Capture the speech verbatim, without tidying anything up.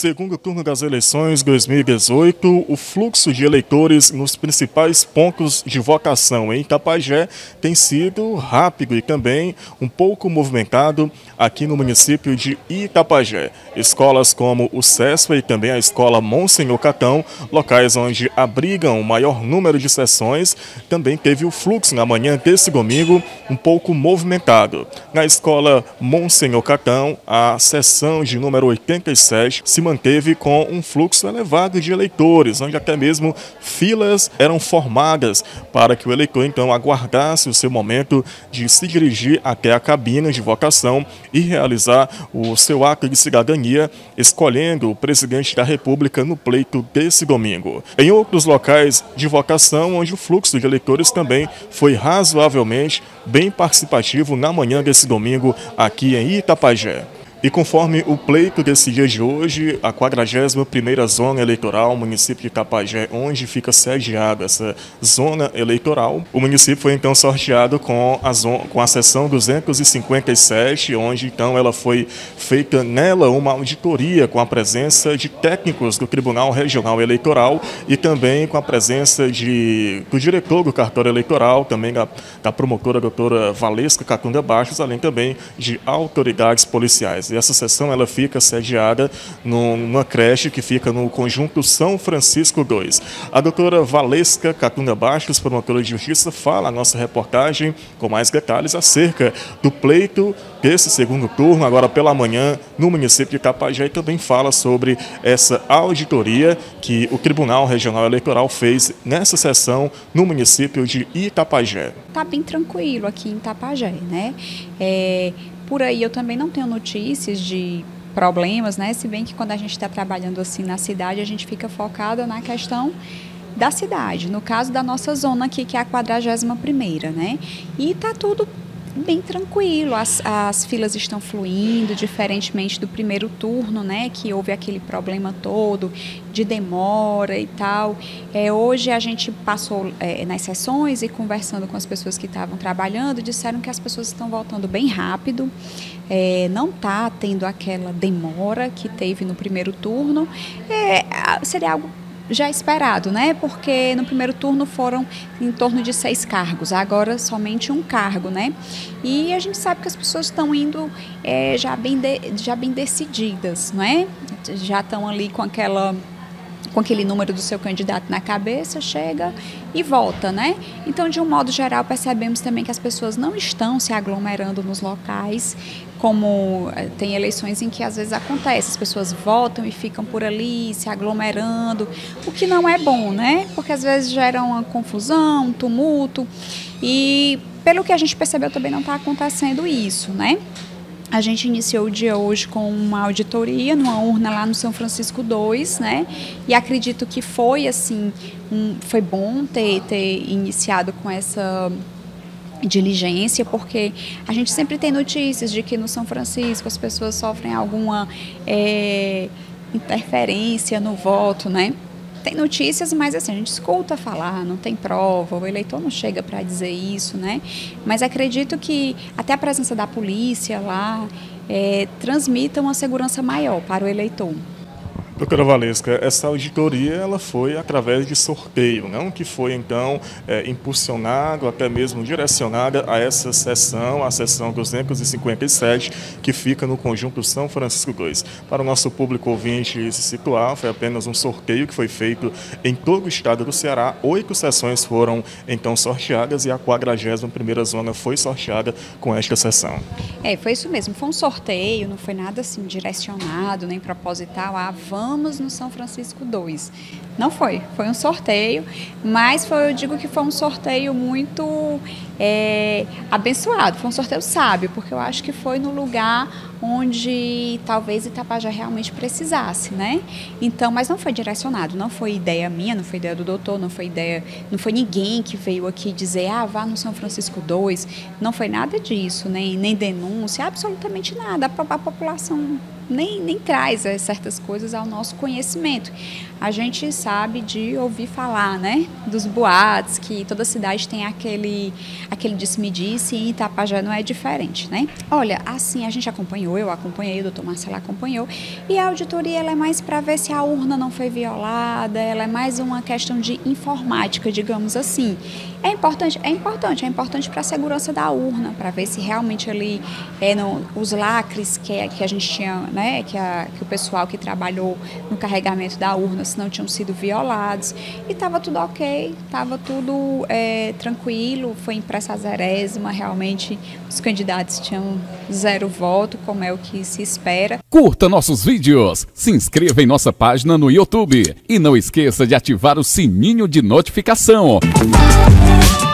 Segundo turno das eleições dois mil e dezoito, o fluxo de eleitores nos principais pontos de votação em Itapajé tem sido rápido e também um pouco movimentado aqui no município de Itapajé. Escolas como o CESPA e também a Escola Monsenhor Catão, locais onde abrigam o maior número de sessões, também teve o fluxo na manhã desse domingo um pouco movimentado. Na Escola Monsenhor Catão, a sessão de número oitenta e sete se manteve com um fluxo elevado de eleitores, onde até mesmo filas eram formadas para que o eleitor então aguardasse o seu momento de se dirigir até a cabine de votação e realizar o seu ato de cidadania, escolhendo o presidente da República no pleito desse domingo. Em outros locais de votação, onde o fluxo de eleitores também foi razoavelmente bem participativo na manhã desse domingo aqui em Itapajé. E conforme o pleito desse dia de hoje, a quadragésima primeira zona eleitoral, município de Itapajé, onde fica sediada essa zona eleitoral, o município foi então sorteado com a, zona, com a seção duzentos e cinquenta e sete, onde então ela foi feita nela uma auditoria com a presença de técnicos do Tribunal Regional Eleitoral e também com a presença de, do diretor do cartório eleitoral, também da, da promotora doutora Valesca Catunda Bastos, além também de autoridades policiais. E essa sessão ela fica sediada numa creche que fica no conjunto São Francisco dois. A doutora Valesca Catunda Bastos, promotora de justiça, fala a nossa reportagem com mais detalhes acerca do pleito desse segundo turno, agora pela manhã, no município de Itapajé, e também fala sobre essa auditoria que o Tribunal Regional Eleitoral fez nessa sessão no município de Itapajé. Está bem tranquilo aqui em Itapajé, né? É... Por aí eu também não tenho notícias de problemas, né? Se bem que quando a gente está trabalhando assim na cidade, a gente fica focada na questão da cidade. No caso da nossa zona aqui, que é a quadragésima primeira, né? E tá tudo bem tranquilo, as, as filas estão fluindo, diferentemente do primeiro turno, né, que houve aquele problema todo de demora e tal. É, hoje a gente passou é, nas sessões e conversando com as pessoas que estavam trabalhando, disseram que as pessoas estão voltando bem rápido, é, não está tendo aquela demora que teve no primeiro turno, é, seria algo já esperado, né? Porque no primeiro turno foram em torno de seis cargos, agora somente um cargo, né? E a gente sabe que as pessoas estão indo é, já, bem de, já bem decididas, não é? Já estão ali com aquela com aquele número do seu candidato na cabeça, chega e vota, né? Então, de um modo geral, percebemos também que as pessoas não estão se aglomerando nos locais, como tem eleições em que às vezes acontece, as pessoas votam e ficam por ali, se aglomerando, o que não é bom, né? Porque às vezes gera uma confusão, um tumulto, e pelo que a gente percebeu também não está acontecendo isso, né? A gente iniciou o dia hoje com uma auditoria numa urna lá no São Francisco dois, né? E acredito que foi assim, um, foi bom ter, ter iniciado com essa diligência, porque a gente sempre tem notícias de que no São Francisco as pessoas sofrem alguma é, interferência no voto, né? Tem notícias, mas assim, a gente escuta falar, não tem prova, o eleitor não chega para dizer isso, né? Mas acredito que até a presença da polícia lá é, transmita uma segurança maior para o eleitor. Doutora Valesca, essa auditoria ela foi através de sorteio, não que foi então é, impulsionado, até mesmo direcionada a essa sessão, a sessão duzentos e cinquenta e sete, que fica no conjunto São Francisco dois. Para o nosso público ouvinte se situar, foi apenas um sorteio que foi feito em todo o estado do Ceará. Oito sessões foram então sorteadas e a quadragésima primeira zona foi sorteada com esta sessão. É, foi isso mesmo, foi um sorteio, não foi nada assim direcionado, nem proposital, ah, vamos no São Francisco dois. Não foi, foi um sorteio, mas foi, eu digo que foi um sorteio muito é, abençoado, foi um sorteio sábio, porque eu acho que foi no lugar onde talvez Itapajé realmente precisasse, né? Então, mas não foi direcionado, não foi ideia minha, não foi ideia do doutor, não foi ideia, não foi ninguém que veio aqui dizer, ah, vá no São Francisco dois, não foi nada disso, nem, nem denúncia, absolutamente nada, a, a população nem, nem traz é, certas coisas ao nosso conhecimento. A gente sabe de ouvir falar, né, dos boatos, que toda cidade tem aquele, aquele disse-me-disse, e Itapajé não é diferente, né? Olha, assim, a gente acompanhou, eu acompanhei, o doutor Marcelo acompanhou, e a auditoria ela é mais para ver se a urna não foi violada, ela é mais uma questão de informática, digamos assim. É importante, é importante, é importante para a segurança da urna, para ver se realmente ali é, no, os lacres que, que a gente tinha, né, que, a, que o pessoal que trabalhou no carregamento da urna, se não tinham sido violados, e estava tudo ok, estava tudo é, tranquilo, foi impressa a zerésima, realmente os candidatos tinham zero voto, como é o que se espera. Curta nossos vídeos, se inscreva em nossa página no YouTube e não esqueça de ativar o sininho de notificação.